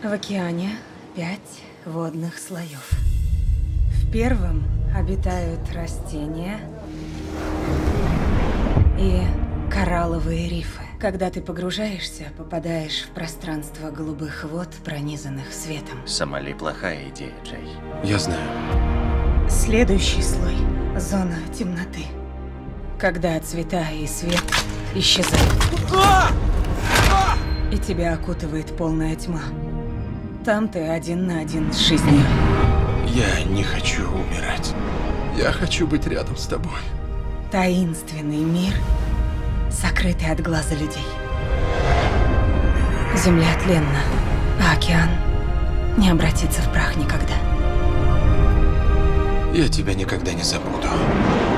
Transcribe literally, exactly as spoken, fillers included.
В океане пять водных слоев. В первом обитают растения и коралловые рифы. Когда ты погружаешься, попадаешь в пространство голубых вод, пронизанных светом. Сомали плохая идея, Джей. Я знаю. Следующий слой – зона темноты. Когда цвета и свет исчезают. И тебя окутывает полная тьма. Там ты один на один с жизнью. Я не хочу умирать. Я хочу быть рядом с тобой. Таинственный мир, сокрытый от глаза людей. Земля тленна, а океан не обратится в прах никогда. Я тебя никогда не забуду.